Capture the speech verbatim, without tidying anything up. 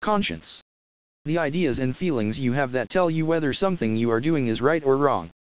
Conscience. The ideas and feelings you have that tell you whether something you are doing is right or wrong.